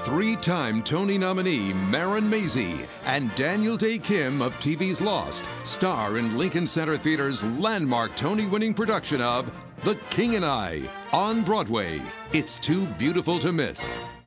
Three-time Tony nominee Marin and Daniel Day Kim of TV's Lost star in Lincoln Center Theater's landmark Tony-winning production of The King and I on Broadway. It's too beautiful to miss.